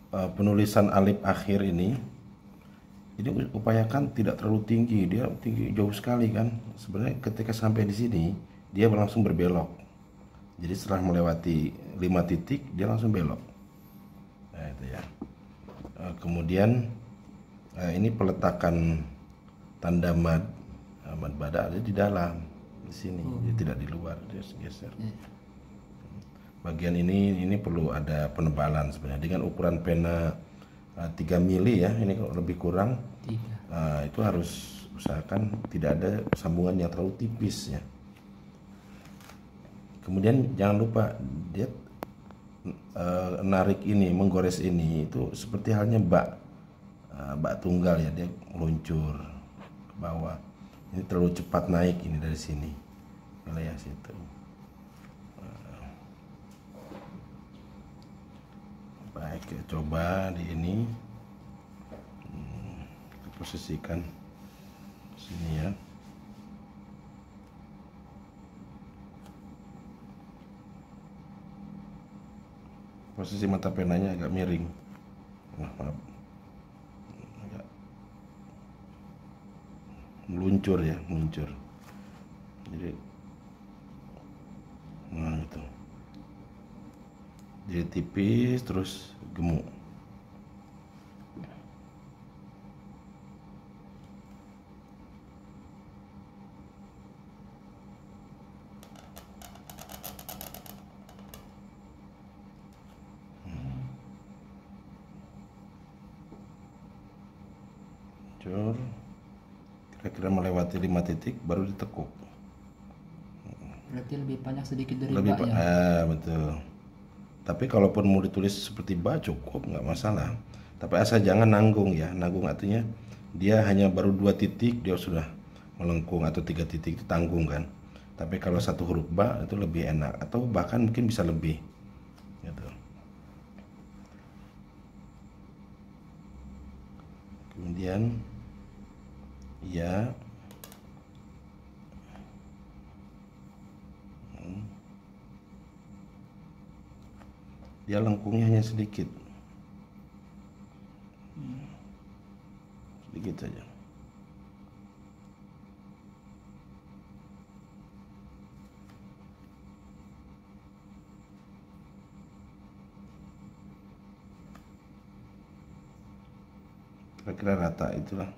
penulisan alif akhir ini upayakan tidak terlalu tinggi, dia tinggi jauh sekali kan. Sebenarnya ketika sampai di sini dia langsung berbelok. Jadi setelah melewati 5 titik dia langsung belok. Nah itu ya. Kemudian ini peletakan tanda mad bada ada di dalam di sini, dia tidak di luar, dia geser. Bagian ini perlu ada penebalan sebenarnya dengan ukuran pena 3 mili ya, ini lebih kurang. Itu harus usahakan tidak ada sambungan yang terlalu tipis ya. Kemudian jangan lupa dia narik ini, menggores ini itu seperti halnya bak tunggal ya, dia meluncur ke bawah. Ini terlalu cepat naik ini dari sini, wilayah situ. Baik, coba di ini kita posisikan sini ya. Posisi mata penanya agak miring. Maaf. Agak meluncur ya, meluncur. Jadi itu. Jadi tipis terus gemuk. Kira-kira melewati 5 titik baru ditekuk. Berarti lebih panjang sedikit dari Lebih bak ya? betul. Tapi kalaupun mau ditulis seperti ba cukup, nggak masalah. Tapi asal jangan nanggung ya. Nanggung artinya dia hanya baru 2 titik dia sudah melengkung, atau 3 titik itu tanggung kan. Tapi kalau satu huruf ba itu lebih enak, atau bahkan mungkin bisa lebih gitu. Kemudian ya dia lengkungnya hanya sedikit saja. Kira-kira rata itulah.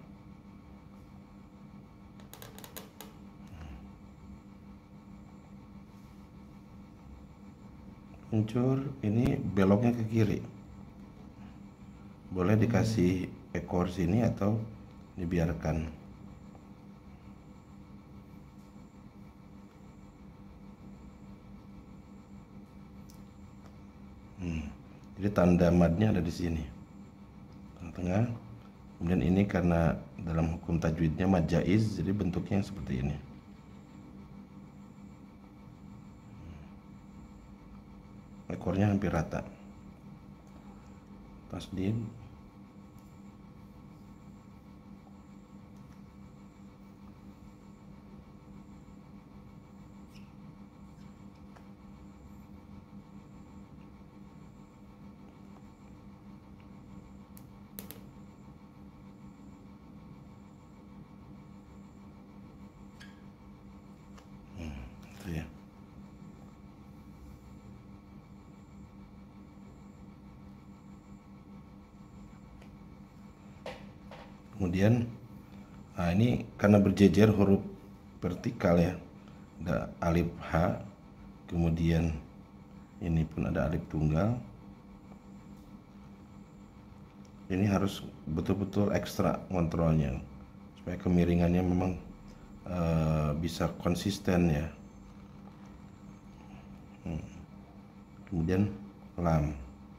Muncul ini beloknya ke kiri, boleh dikasih ekor sini atau dibiarkan. Jadi tanda madnya ada di sini tengah-tengah. Kemudian ini karena dalam hukum tajwidnya mad jaiz, jadi bentuknya seperti ini. Ekornya hampir rata. Tasdid. Itu ya. Kemudian ini karena berjejer huruf vertikal ya, ada alif H, kemudian ini pun ada alif tunggal. Ini harus betul-betul ekstra kontrolnya supaya kemiringannya memang bisa konsisten ya. Kemudian lam.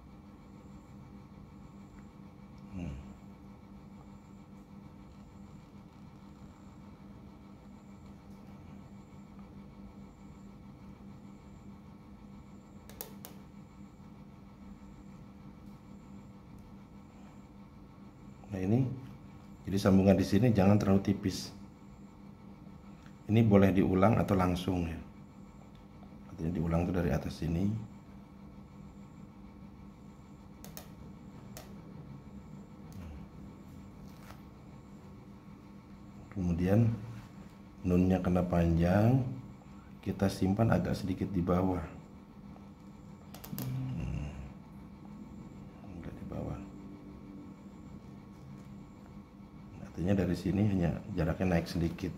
Nah ini, jadi sambungan di sini jangan terlalu tipis. Ini boleh diulang atau langsung ya. Artinya diulang itu dari atas sini. kemudian nunnya kena panjang, kita simpan agak sedikit di bawah. Agak di bawah. Artinya dari sini hanya jaraknya naik sedikit.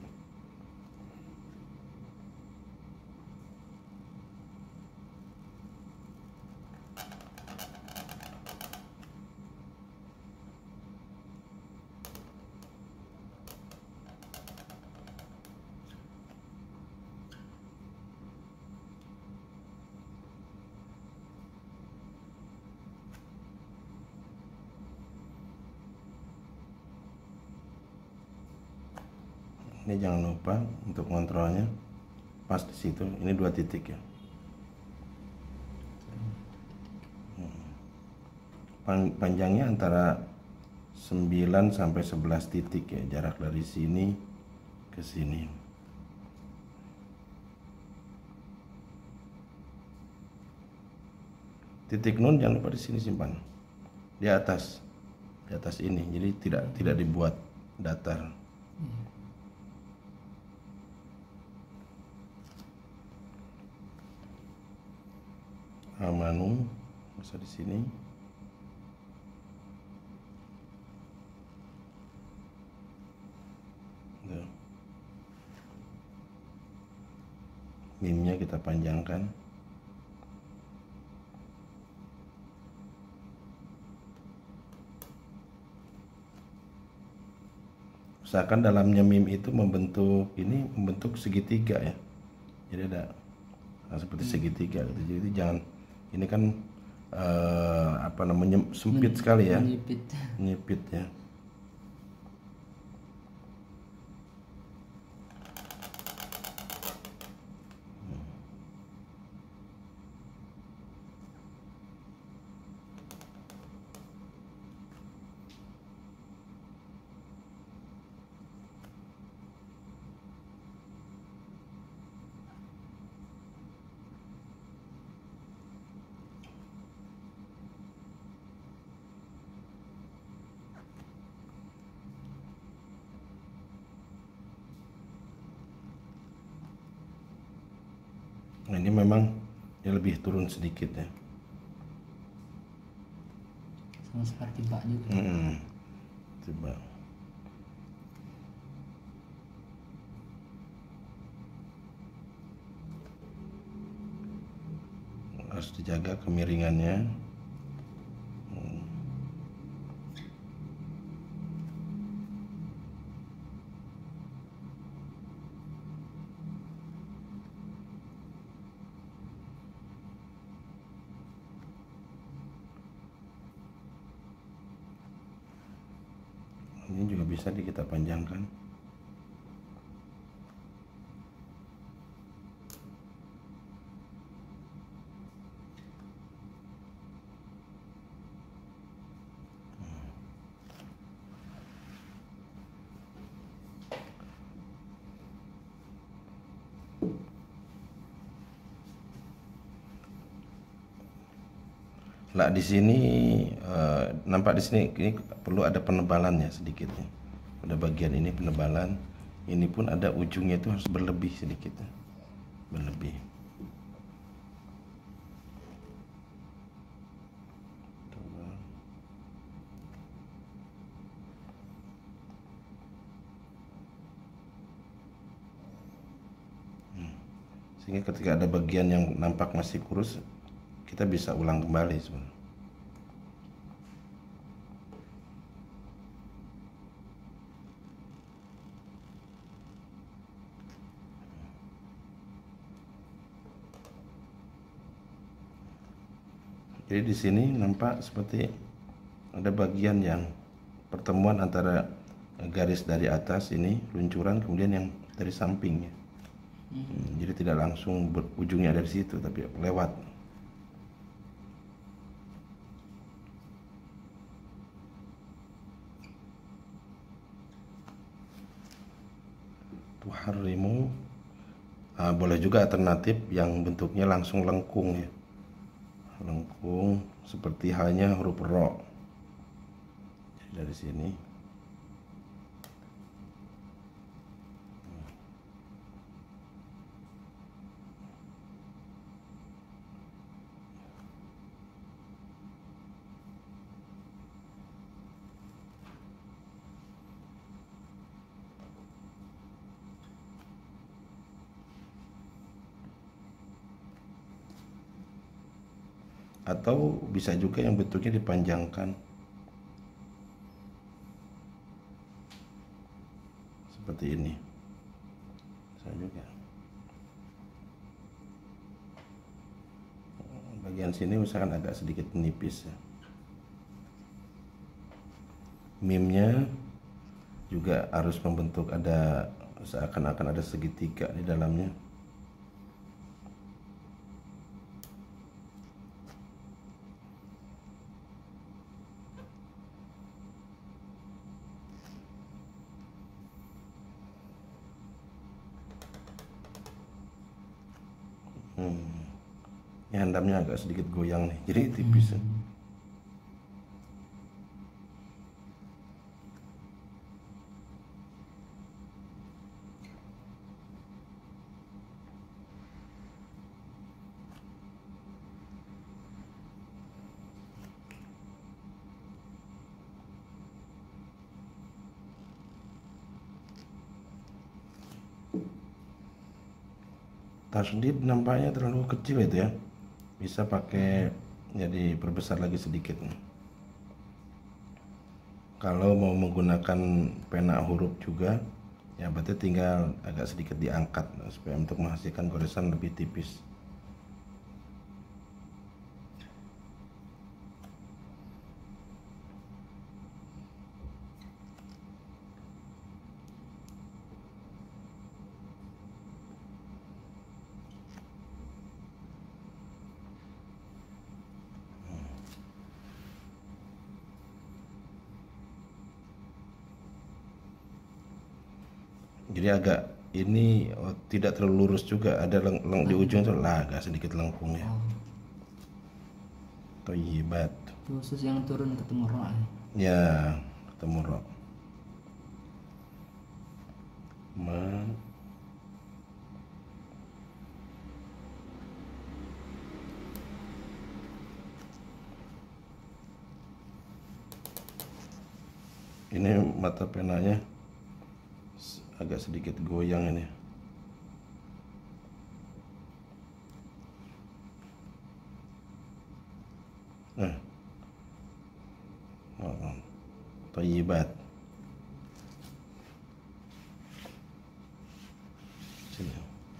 Ini jangan lupa untuk kontrolnya pas di situ. Ini 2 titik ya. Panjangnya antara 9 sampai 11 titik ya, jarak dari sini ke sini. Titik nun jangan lupa di sini simpan. Di atas ini. Jadi tidak dibuat datar. Amanu bisa di sini. Mimnya kita panjangkan. Usahakan dalamnya mim itu membentuk segitiga ya. Jadi ada seperti segitiga gitu. Jadi jangan, ini kan sempit sekali ya, menyipit ya. Nah, ini memang dia lebih turun sedikit ya. Sama seperti bak juga. Coba. Harus dijaga kemiringannya. Ini juga bisa kita panjangkan. Nah, di sini nampak di sini ini perlu ada penebalannya sedikit nih. Pada bagian ini penebalan, ini pun ada ujungnya itu harus berlebih sedikit, berlebih. Sehingga ketika ada bagian yang nampak masih kurus, kita bisa ulang kembali sebenarnya. Jadi di sini nampak seperti ada bagian yang pertemuan antara garis dari atas ini, luncuran, kemudian yang dari sampingnya. Jadi tidak langsung ujungnya dari situ, tapi lewat. Tuharimu. Boleh juga alternatif yang bentuknya langsung lengkung ya. Lengkung seperti halnya huruf ro. Jadi dari sini atau bisa juga yang bentuknya dipanjangkan seperti ini. Bisa juga. Bagian sini misalkan agak sedikit menipis ya. Meme-nya juga harus membentuk ada seakan-akan ada segitiga di dalamnya. Ini handamnya agak sedikit goyang nih, jadi tipis ya. Tasdid nampaknya terlalu kecil itu ya, bisa pakai jadi perbesar lagi sedikit. Kalau mau menggunakan pena huruf juga ya berarti tinggal agak sedikit diangkat supaya untuk menghasilkan goresan lebih tipis. Jadi agak ini tidak terlalu lurus juga, ada di ujung tuh lah agak sedikit lengkung ya. Thayyibat. Khusus yang turun ketemu roh. Ya, ketemu roh. Ini mata penanya agak sedikit goyang ini. Thayyibat. Sini.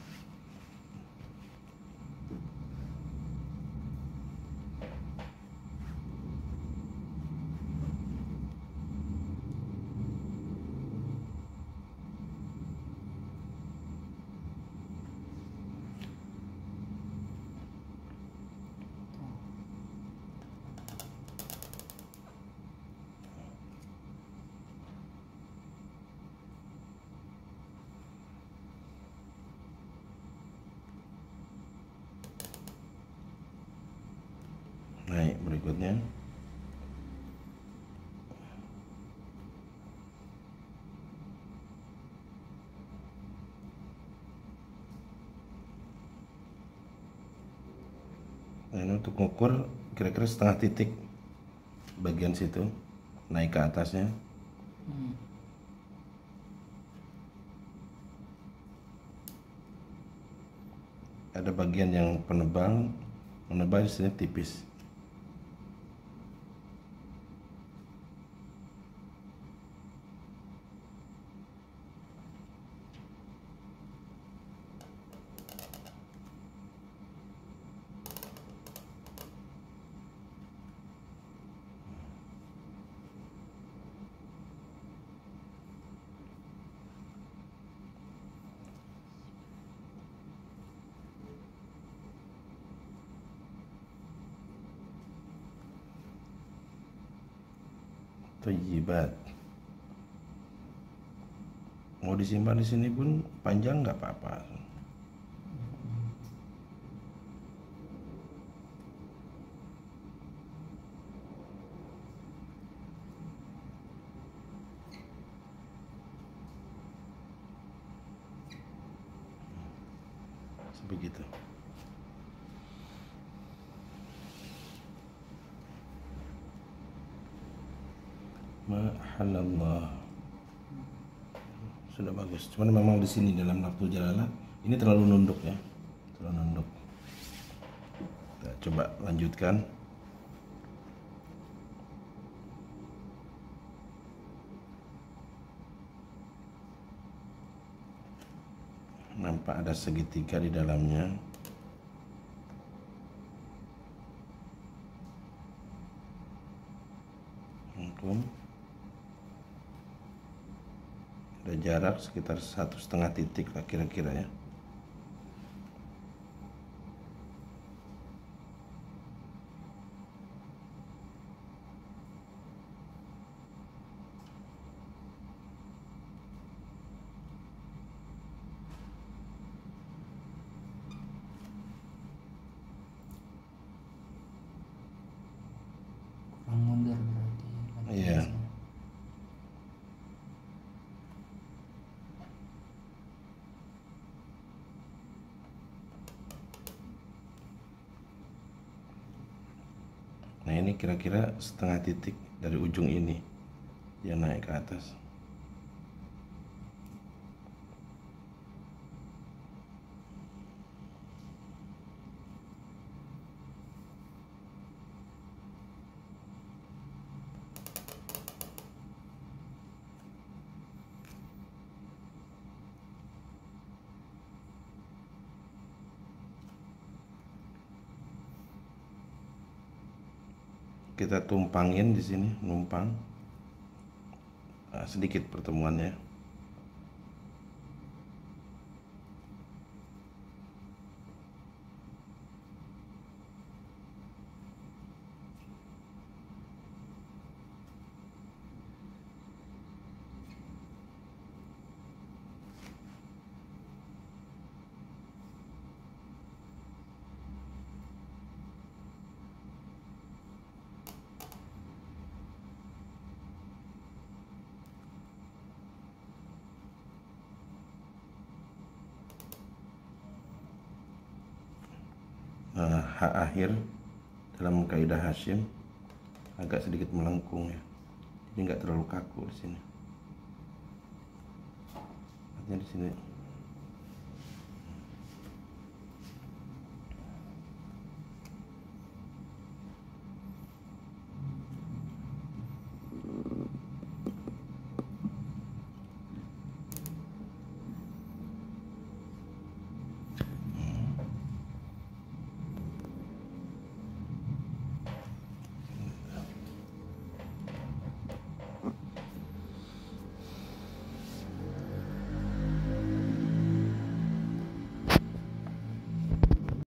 Naik berikutnya. Nah, ini untuk mengukur kira-kira setengah titik bagian situ, naik ke atasnya. Ada bagian yang menebal di sini tipis. Thayyibat. Mau disimpan di sini pun panjang nggak apa-apa. Begitu. Mahallallah. Sudah bagus. Cuman memang di sini dalam lafzul jalalah ini terlalu nunduk ya. Terlalu nunduk. Kita coba lanjutkan. Nampak ada segitiga di dalamnya. Ada jarak sekitar 1,5 titik lah kira-kira ya. Kurang mundur berarti. Iya. Nah ini kira-kira 1/2 titik dari ujung ini dia naik ke atas. Kita tumpangin di sini, numpang. Nah, sedikit pertemuannya. H akhir dalam kaidah Hashim agak sedikit melengkung ya, jadi nggak terlalu kaku di sini. Artinya di sini